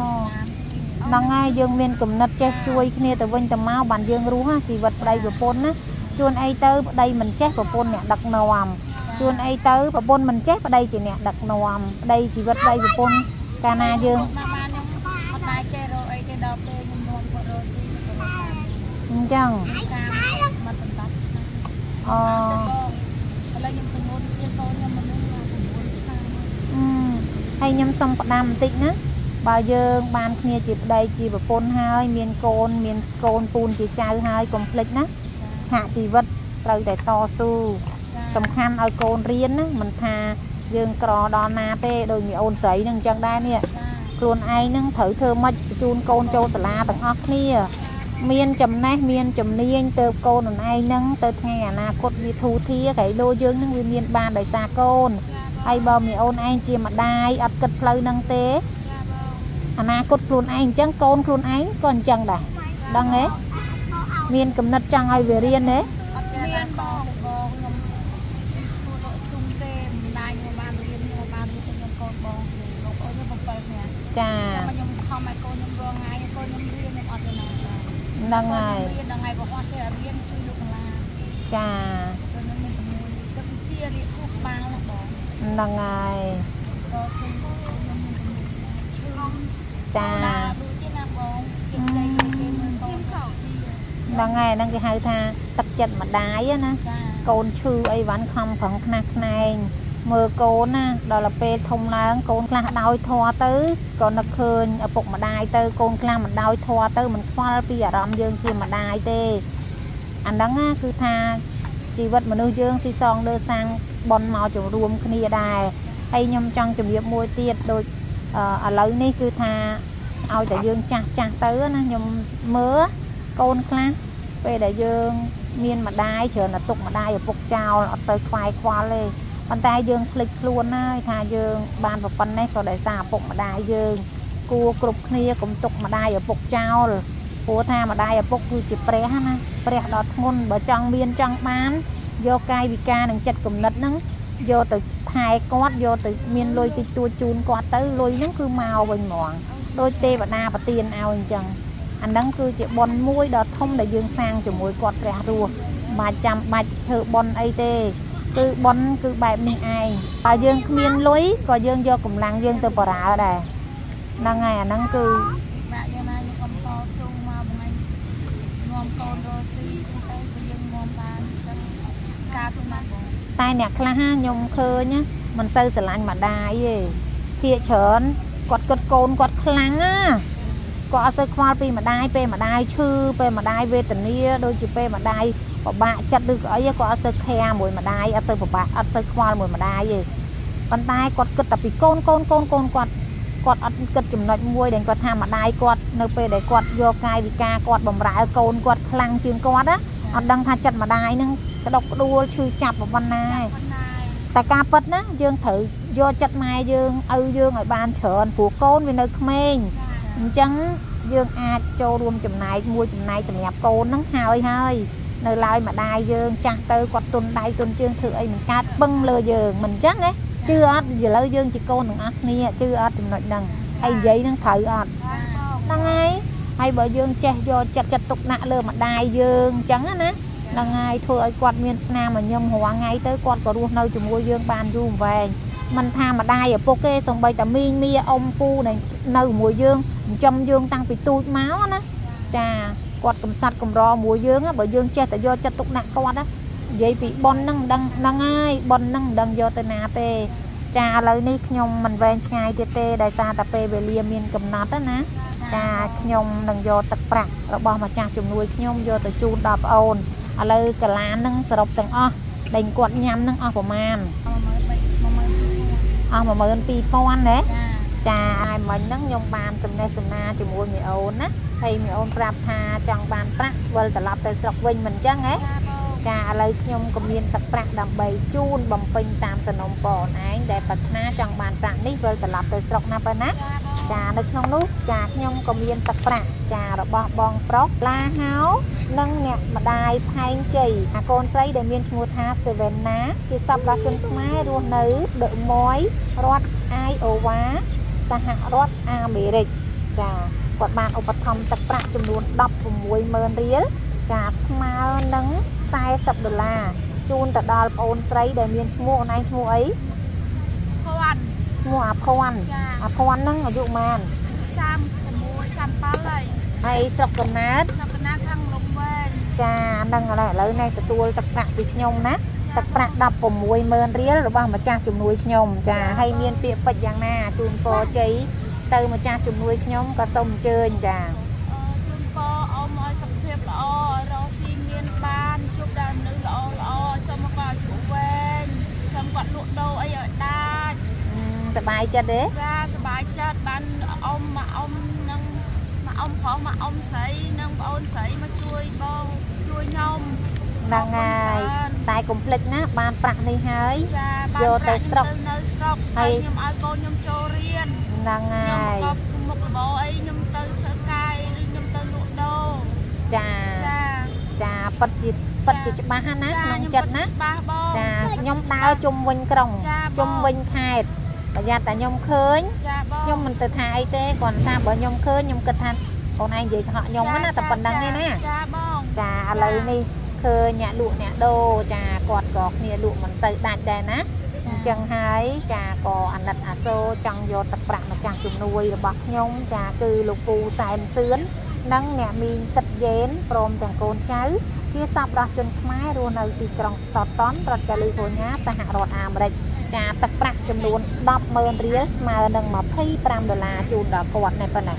làm ដល់ហើយយើងមានកំណត់ចេះជួយគ្នាទៅវិញទៅមកបានយើងរស់ណាជីវិតប្តីប្រពន្ធណាជួនអីទៅប្តីមិនចេះប្រពន្ធអ្នកដឹកនាំជួនអីទៅប្រពន្ធមិនចេះប្តីជាអ្នកដឹកនាំប្តីជីវិតប្តីប្រពន្ធកាលណាយើង mà ban nhưng mà tay chơi rồi ấy cái đó chơi nhưng ngon có rồi gì mà tôi làm អញ្ចឹង mà tận tắt អូ lấy những tình huống kia tôi nhưng mà muốn là tình huống khác ហើយខ្ញុំសុំផ្ដាំបន្តិចណាបើយើងបានគ្នាជាប្តីជាប្រពន្ធហើយមានកូនពូនជាចៅហើយកុំភ្លេចណាឆាកជីវិតត្រូវតែតស៊ូសំខាន់ឲ្យកូនរៀនណាមិនថាយើងក្រដល់ណាទេដូចមីអូនស្រីនឹងអញ្ចឹងដែរនេះខ្លួនឯងនឹងត្រូវធ្វើម៉េចបញ្ជូនកូនចូលសាលាទាំងអស់គ្នាមានចំណេះមានជំនាញទៅកូនខ្លួនឯងនឹងទៅថ្ងៃអនាគតវាធូរធារក្រៃលោយើងនឹងវាមានបានដោយសារកូនហើយបើមីអូនឯងជាម្ដាយអត់គិតផ្លូវនឹងទេអនាគតខ្លួនឯងអញ្ចឹងកូនខ្លួនឯងក៏អញ្ចឹងដែរដឹងទេមានកំណត់ចង់ឲ្យវារៀនទេមានបងខ្ញុំស្គាល់ដល់ស្ទុំទេម្ដាយខ្ញុំបានរៀនខ្ញុំបានរៀនខ្ញុំកូនបងលោកអូនខ្ញុំ7នាក់ចាចាំខ្ញុំខំឲ្យកូនខ្ញុំរងថ្ងៃកូនខ្ញុំរៀនខ្ញុំអត់ទៅណាដែរហ្នឹងហើយរៀនដល់ថ្ងៃបងអត់ចេះរៀនជួយលោកកលាចាកូនខ្ញុំមានជំនួយទឹកជារៀនគូក្បាលណាបងហ្នឹងហើយក៏សុំខ្ញុំមានជំនួយឈឺចាដូចជាណាបងជិះใจគេមើលសូមខោជាហ្នឹងហើយហ្នឹងគេហៅថាទឹកចិត្តម្ដាយណាចាកូនឈឺអីវ៉ាន់ខំប្រឹងខ្នះខ្នែងមើលកូនណាដល់ទៅពេលធំឡើងកូនខ្លះដោយធွာទៅក៏នឹកឃើញឪពុកម្ដាយទៅកូនខ្លះមិនដោយធွာទៅមិនខ្វល់ពីអារម្មណ៍យើងជាម្ដាយទេអាហ្នឹងណាគឺថាជីវិតមនុស្សយើងស៊ីសងលើសាំងបនមកចូលរួមគ្នាដែរហើយខ្ញុំចង់ជម្រាបមួយទៀតដូចឥឡូវនេះគឺថាឲ្យតែយើងចាស់ទៅណាខ្ញុំមើលកូនខ្លះពេលដែលយើងមានម្ដាយច្រើនតែទុកម្ដាយឪពុកចោលអត់ទៅខ្វាយខ្វល់ទេប៉ុន្តែយើងភ្លេចខ្លួនហើយថាយើងបានប្រប៉ុណ្ណេះក៏ដោយសារឪពុកម្ដាយយើងគួរគ្រប់គ្នាកុំទុកម្ដាយឪពុកចោលព្រោះថាម្ដាយឪពុកគឺជាព្រះណាព្រះដ៏ធ្ងន់បើចង់មានចង់បានយកកាយវិការនិងចិត្តគំនិតហ្នឹងយកទៅថែគាត់យកទៅមានលុយតិចតួចជូនគាត់ទៅលុយហ្នឹងគឺមកវិញហ្មងដោយទេវតាប្រទានឲ្យអញ្ចឹងអាហ្នឹងគឺជាបុណ្យមួយដ៏ធំដែលយើងសាងជាមួយគាត់ព្រះរស់មិនចាំបាច់ធ្វើបុណ្យអីទេគឺបុណ្យគឺបែបនេះឯងបើយើងគ្មានលុយក៏យើងយកកម្លាំងយើងទៅបរើដែរហ្នឹងហើយអាហ្នឹងគឺបាទយ៉ាងណាខ្ញុំក៏តស៊ូមកថ្ងៃនាំកូនរស់ស៊ីទៅគឺយើងនាំបានចឹងការទៅណាបងតែអ្នកខ្លះខ្ញុំឃើញមិនសូវស្រឡាញ់ម្ដាយទេភាកច្រើនគាត់គិតកូនគាត់ខ្លាំងណាគាត់អត់សូវខ្វល់ពីម្ដាយពេលម្ដាយឈឺពេលម្ដាយវេទនាដូចជាពេលម្ដាយពិបាកចិត្តឬក៏អីគាត់អត់សូវខែមួយម្ដាយអត់សូវពិបាកអត់សូវខ្វល់មួយម្ដាយទេប៉ុន្តែគាត់គិតតែពីកូនគាត់អត់គិតចំណុចមួយដែលគាត់ថាម្ដាយគាត់នៅពេលដែលគាត់យកកាយវិការគាត់បំរើកូនគាត់ខ្លាំងជាងគាត់ណាអត់ដឹងថាចិត្តម្ដាយនឹងក្តុកក្តួលឈឺចាប់ប៉ុណ្ណាតែការពិតណាយើងត្រូវយកចិត្តម៉ែយើងឪយើងឲ្យបានច្រើនព្រោះកូនវានៅក្មេងអញ្ចឹងយើងអាចចូលរួមចំណែកមួយចំណែកសម្រាប់កូនហ្នឹងហើយនៅឡើយម្ដាយយើងចាស់ទៅគាត់ទុនដៃទុនជើងធ្វើអីមិនកើតពឹងលើយើងមិនអញ្ចឹងទេជឿអត់ឥឡូវយើងជាកូនទាំងអស់គ្នាជឿអត់ចំណុចហ្នឹងហើយនិយាយហ្នឹងត្រូវអត់ហ្នឹងហើយបើយើងចេះយកចិត្តទុកដាក់លើម្ដាយយើងអញ្ចឹងណាហ្នឹងហើយធ្វើឲ្យគាត់មានស្នាមញញឹមរាល់ថ្ងៃទៅគាត់ក៏រស់នៅជាមួយយើងបានយូរអង្វែងមិនថាម្ដាយឪពុកទេសូម្បីតែមីងមីអ៊ំពូដែលនៅជាមួយយើងចិញ្ចឹមយើងតាំងពីទូចមកណាចាគាត់កំសត់កំរមួយយើងបើយើងចេះតែយកចិត្តទុកដាក់គាត់ណានិយាយពីប៉ុនហ្នឹងមិនដឹងហើយប៉ុនហ្នឹងមិនដឹងយកទៅណាទេចាឥឡូវនេះខ្ញុំមិនវែងឆ្ងាយទៀតទេដោយសារតែពេលវេលាមានកំណត់ណាចាខ្ញុំនឹងយកទឹកប្រាក់របស់ម្ចាស់ជំនួយខ្ញុំយកទៅជូនដល់ប្អូនឥឡូវកាឡានហ្នឹងសរុបទាំងអស់ដែលគាត់ញ៉ាំហ្នឹងអស់ប្រមាណអស់ 12000 ណាចាហើយមិញហ្នឹងខ្ញុំបានសំណេះសំណាលជាមួយមីអូនណាហើយមីអូនប្រាប់ថាចង់បានប្រាក់វិលត្រឡប់ទៅស្រុកវិញមិនអញ្ចឹងហ៎ចាឥឡូវខ្ញុំក៏មានទឹកប្រាក់ដើម្បីជូនបំពេញតាមសំណុំពរអូនឯងដែលប្រាថ្នាចង់បានប្រាក់នេះវិលត្រឡប់ទៅស្រុកណាបើណាចានៅក្នុងនោះចាខ្ញុំក៏មានទឹកប្រាក់ចារបស់បងប្រុសឡាហៅនិងអ្នកម្ដាយផែងជ័យអាកូនស្រីដែលមានឈ្មោះថាសេវិនណាជាសប្បុរសជនខ្មែររស់នៅដឺម៉យរដ្ឋអាយអូវ៉ាសហរដ្ឋអាមេរិកចាគាត់បានឧបត្ថម្ភទឹកប្រាក់ចំនួន 16,000 រៀលចាស្មើនឹង $40 ជូនទៅដល់ប្អូនស្រីដែលមានឈ្មោះអូនឯងឈ្មោះអីភ័ណ្ឌឈ្មោះអាភ័ណ្ឌអាភ័ណ្ឌហ្នឹងអាយុប៉ុន្មាន 36 37ហើយហើយស្រុកកំណើតស្រុកកំណើតខាងលំវែងចាហ្នឹងឥឡូវនេះទទួលទឹកប្រាក់ពីខ្ញុំណាទឹកប្រាក់ 16,000 រៀលរបស់ម្ចាស់ជំនួយខ្ញុំចាហើយមានពាក្យពេចន៍យ៉ាងណាជូនពរជ័យទៅម្ចាស់ជំនួយខ្ញុំក៏សូមអញ្ជើញចាជូនពរអមឲ្យសុខភាពល្អឲ្យរកស៊ីមានបានជួបតែមនុស្សល្អសូមគាត់អាយុវែងសូមគាត់លក់ដូរអីឲ្យដាច់សប្បាយចិត្តទេចាសប្បាយចិត្តបានអ៊ំមកអ៊ំនឹងមកអ៊ំប្រុសមកអ៊ំស្រីនិងប្អូនស្រីមកជួយបងជួយខ្ញុំហ្នឹងហើយតែកុំភ្លេចណាបានប្រាក់នេះហើយចាបានយកទៅស្រុកនៅស្រុកហើយខ្ញុំឲ្យកូនខ្ញុំចូលរៀនហ្នឹងហើយខ្ញុំក៏មុខរបរអីខ្ញុំទៅធ្វើការឬខ្ញុំទៅលក់ដូរចាចាចាពិតជាច្បាស់ណាក្នុងចិត្តណាច្បាស់បងចាខ្ញុំដើរជុំវិញក្រុងជុំវិញខេត្តប្រយ័ត្នតែខ្ញុំឃើញចាបងខ្ញុំមិនទៅថាអីទេគ្រាន់តែបើខ្ញុំឃើញខ្ញុំគិតថាអូនឯងនិយាយកុហកខ្ញុំណាតែប៉ុណ្្នឹងឯណាចាបងចាឥឡូវនេះឃើញអ្នកលក់អ្នកដូរចាគាត់ក៏គ្នាលក់មិនទៅដាច់ដែរណាអញ្ចឹងហើយចាក៏អាណិតអាសូរចង់យកទឹកប្រាក់ម្ចាស់ជំនួយរបស់ខ្ញុំចាគឺលោកពូសែនសឿននិងអ្នកមីងទឹកយេនព្រមទាំងកូនចៅជាសប្បុរសជនខ្មែររស់នៅទីក្រុងស្តតនរដ្ឋកាលីហ្វ័រញ៉ាសហរដ្ឋអាមេរិកចាទឹកប្រាក់ចំនួន 10,000 រៀលស្មើនឹង $25 ជូនដល់គាត់ណែប៉ុណ្ណា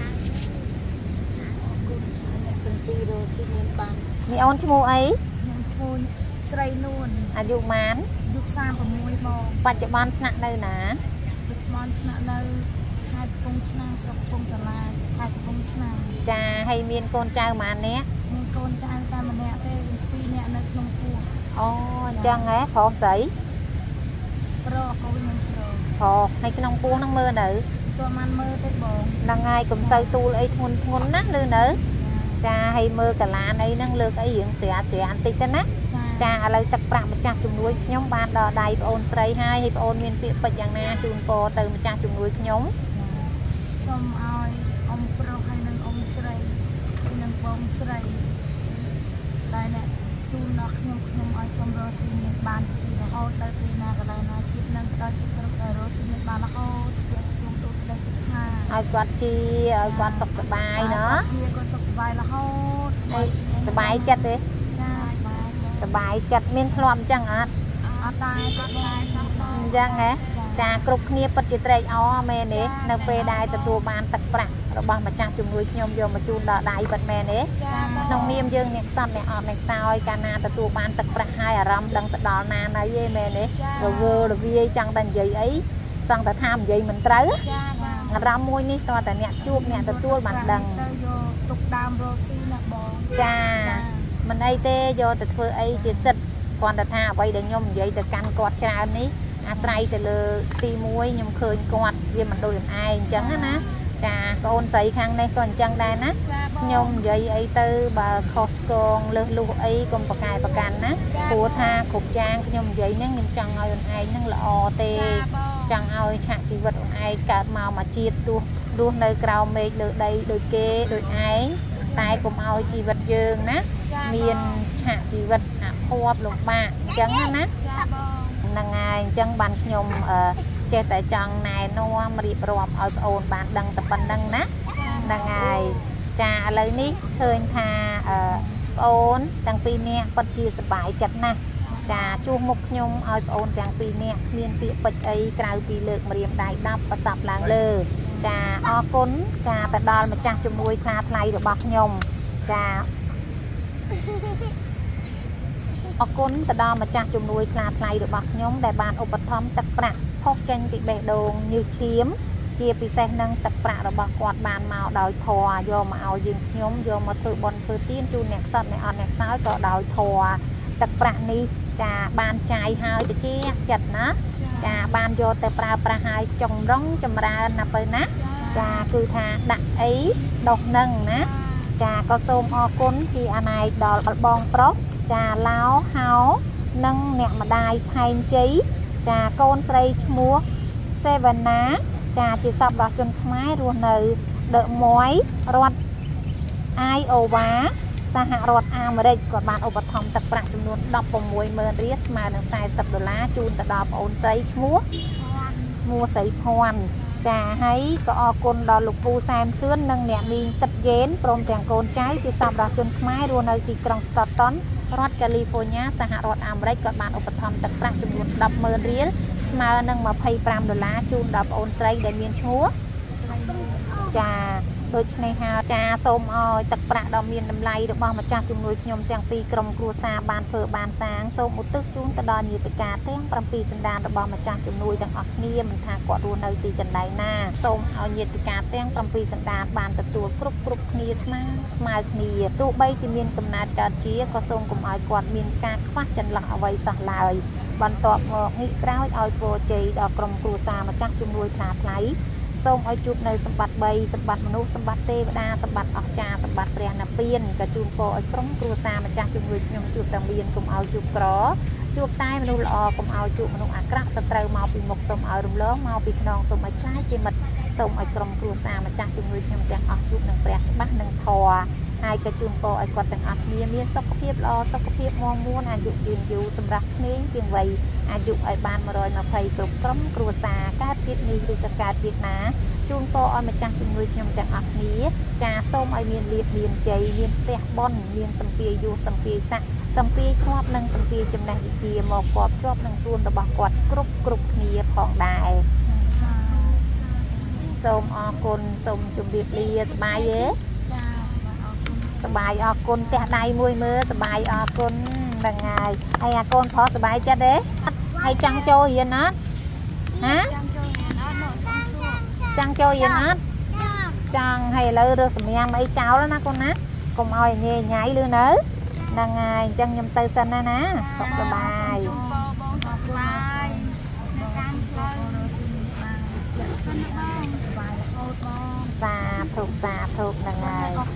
នេះអូនឈ្មោះអីខ្ញុំឈ្មោះស្រីនួនអាយុប៉ុន្មានយុគ36បងបច្ចុប្បន្នស្នាក់នៅណាបច្ចុប្បន្នស្នាក់នៅខេត្តកំពង់ឆ្នាំងស្រុកកំពង់តាឡាខេត្តកំពង់ឆ្នាំងចាហើយមានកូនចៅប៉ុន្មាននាក់មានកូនចៅតែម្នាក់ទេ2នាក់នៅក្នុងពោះអូអញ្ចឹងហ៎ប្រុសស្រីប្រុសកូនខ្ញុំប្រុសប្រុសហើយក្នុងពោះហ្នឹងមើលនៅតើបានមើលទេបងហ្នឹងហើយកុំសូវទូលអីធ្ងន់ណាលឺនៅចាហើយមើលកាឡានអីហ្នឹងលើកអីរៀងស្រាបន្តិចទៅណាចាឥឡូវទឹកប្រាក់ម្ចាស់ជំនួយខ្ញុំបានដល់ដៃប្អូនស្រីហើយប្អូនមានពាក្យពេចន៍យ៉ាងណាជូនពរទៅម្ចាស់ជំនួយខ្ញុំសូមឲ្យអ៊ំប្រុសហើយនិងអ៊ំស្រីហើយនិងបងស្រីដែលអ្នកជូនដល់ខ្ញុំឲ្យសូមរកស៊ីមានបានពីរហូតដល់ពីណាកន្លែងណាជាតិនឹងទៅដល់ជាតិគ្រប់តែរកស៊ីមានបានរហូតជាជុំដូចផ្លេចទឹកថាឲ្យគាត់ជាឲ្យគាត់សុខសប្បាយណោះជាគាត់សុខសប្បាយរហូតហើយសប្បាយចិត្តទេចាសប្បាយសប្បាយចិត្តមានធ្លាប់អញ្ចឹងអត់អត់ដែរសោះបងអញ្ចឹងហ៎ចាគ្រប់គ្នាពិតជាត្រេកអរមែនទេនៅពេលដែលទទួលបានទឹកប្រាក់របស់ម្ចាស់ជំនួយខ្ញុំយកមកជូនដល់ដៃពិតមែនទេចាបងក្នុងនាមយើងអ្នកសន្តិអ្នកអត់អ្នកខ្សោយកាលណាទទួលបានទឹកប្រាក់ហើយអារម្មណ៍ដឹងទៅដល់ណាណីឯមែនទេរវើរវាយចង់តែនិយាយអីសង្កត់ថានិយាយមិនត្រូវចាបងអារម្មណ៍មួយនេះតើតែអ្នកជួបអ្នកទទួលបានដឹងទៅយកទុកដើមរកស៊ីណាបងចាមិនអីទេយកទៅធ្វើអីជាសិទ្ធគ្រាន់តែថាអ្វីដែលខ្ញុំនិយាយទៅកាន់គាត់ច្រើននេះអាស្រ័យទៅលើទី1ខ្ញុំឃើញគាត់វាមិនដូចខ្លួនឯងអញ្ចឹងណាចាកូនស្រីខាងនេះក៏អញ្ចឹងដែរណាចាបងខ្ញុំនិយាយអីទៅបើខុសឆ្គងលើសលុះអីកុំប្រកែប្រកាន់ណាព្រោះថាគ្រប់យ៉ាងខ្ញុំនិយាយហ្នឹងខ្ញុំចង់ឲ្យខ្លួនឯងហ្នឹងល្អទេចាបងចង់ឲ្យឆាកជីវិតខ្លួនឯងកើតមកមួយជាតិរស់នៅក្រោមមេឃលើដីដូចគេដូចឯងតែកុំឲ្យជីវិតយើងណាមានឆាកជីវិតអភ័ព្វលំបាកអញ្ចឹងណាចាបងហ្នឹងហើយអញ្ចឹងបានខ្ញុំចេះតែចង់ណែនាំរៀបរាប់ឲ្យប្អូនបានដឹងតែប៉ុណ្្នឹងណាហ្នឹងហើយចាឥឡូវនេះឃើញថាប្អូនទាំងពីរនាក់ពិតជាសប្បាយចិត្តណាស់ចាជួសមុខខ្ញុំឲ្យប្អូនទាំងពីរនាក់គ្មានពាក្យពេចន៍អីក្រៅពីលើកម្រាមដៃ10ប្រសាប់ឡើងលើចាអរគុណចាទៅដល់ម្ចាស់ជំនួយថ្លៃរបស់ខ្ញុំចាអរគុណទៅដល់ម្ចាស់ជំនួយថ្លៃរបស់ខ្ញុំដែលបានឧបត្ថម្ភទឹកប្រាក់ផុសចេញពីបេះដូងញើសឈាមជាពិសេសនឹងទឹកប្រាក់របស់គាត់បានមកដោយធម៌យកមកឲ្យយើងខ្ញុំយកមកធ្វើបុណ្យធ្វើទានជូនអ្នកសត្វអ្នកអត់អ្នកខ្សោយក៏ដោយធម៌ទឹកប្រាក់នេះចាបានចាយហើយទៅជាចិត្តណាចាបានយកទៅប្រើប្រាស់ឲ្យចម្រុងចម្រើនណាបើណាចាចាគឺថាដាក់អីដុសនឹងណាចាក៏សូមអរគុណជាអាណ័យដល់បងប្រុសចាឡោហៅនិងអ្នកម្ដាយផែនជ័យចាកូនស្រីឈ្មោះសេវណ្ណាចាជាសពរបស់ជនខ្មែររស់នៅដឺមួយរដ្ឋអាយអូវ៉ាសហរដ្ឋអាមេរិកគាត់បានឧបត្ថម្ភទឹកប្រាក់ចំនួន 16,000 រៀលស្មើនឹង $40 ជូនទៅដល់ប្អូនស្រីឈ្មោះសីភ័ណ្ឌចាហើយក៏អរគុណដល់លោកពូសែមសឿននិងអ្នកមីងទឹកយេនព្រមទាំងកូនចៅជាសពរបស់ជនខ្មែររស់នៅទីក្រុង Stockton រដ្ឋកាលីហ្វ័រញ៉ាសហរដ្ឋអាមេរិកក៏បានឧបត្ថម្ភទឹកប្រាក់ចំនួន 10,000 រៀលស្មើនឹង $25 ជូនដល់ប្អូនស្រីដែលមានឈ្មោះចាដូច្នេះហើយចាសូមឲ្យទឹកប្រាក់ដ៏មានតម្លៃរបស់ម្ចាស់ជំនួយខ្ញុំទាំងពីរក្រុមគ្រួសារបានធ្វើបានសាងសូមឧទ្ទិសជូនទៅដល់ញាតិកាទាំង7សន្តានរបស់ម្ចាស់ជំនួយទាំងអស់គ្នាមិនថាគាត់រស់នៅទីកន្លែងណាសូមឲ្យញាតិកាទាំង7សន្តានបានទទួលគ្រប់គ្នាស្មើគ្នាទោះបីជាមានកំណត់កើតជាក៏សូមកុំឲ្យគាត់មានការខ្វះចន្លោះអ្វីសោះឡើយបន្ទាប់មកនេះក្រោយឲ្យពរជ័យដល់ក្រុមគ្រួសារម្ចាស់ជំនួយថ្លៃសូមឲ្យជួបនៅសម្បត្តិ3សម្បត្តិមនុស្សសម្បត្តិទេវតាសម្បត្តិអស្ចារ្យសម្បត្តិព្រះនិព្វានក៏ជូនពរឲ្យក្រុមគ្រួសារម្ចាស់ជំនួយខ្ញុំជួបតែមានកុំឲ្យជួបក្រជួបតែមនុស្សល្អកុំឲ្យជួបមនុស្សអាក្រក់សត្រូវមកពីមុខសូមឲ្យរំលងមកពីខ្នងសូមឲ្យខ្លាចជាមិត្តសូមឲ្យក្រុមគ្រួសារម្ចាស់ជំនួយខ្ញុំទាំងអស់ជួបនឹងព្រះច្បាស់នឹងធម៌ហើយក៏ជូនពរឲ្យគាត់ទាំងអស់គ្នាមានសុខភាពល្អសុខភាពមាំមួនអាយុយឺនយូរសម្រាប់ក្មេងជាងវ័យអាយុឲ្យបាន120គ្រប់ក្រុមគ្រួសារកើតជាតិនេះឬក៏កើតជាតិណាជូនពរឲ្យម្ចាស់ជំនួយខ្ញុំទាំងអស់គ្នាចាសូមឲ្យមានលៀបមានជ័យមានផ្ទះបុណ្យមានសម្ពាយយុសម្ពាយស័ក្តិសម្ពាយធ្លាប់និងសម្ពាយចំណេះវិជ្ជាមកគាត់ជាប់នឹងខ្លួនរបស់គាត់គ្រប់គ្នាផងដែរសូមអរគុណសូមជម្រាបលាសប្បាយទេសប្បាយអរគុណផ្ទះដៃមួយមើលសប្បាយអរគុណហ្នឹងហើយហើយអាកូនប្រុសសប្បាយចិត្តទេហើយចង់ចូលរៀនអត់ហាចង់ចូលរៀនអត់ចង់ហើយឥឡូវរើសសម្ញាំអីចោលណាកូនណាកុំឲ្យញ៉ៃញ៉ៃលឺនៅហ្នឹងហើយអញ្ចឹងខ្ញុំទៅសិនណាសុខសប្បាយបងសុខសប្បាយនៅតាមផ្លូវសប្បាយរហូតបងសាធុហ្នឹងហើយ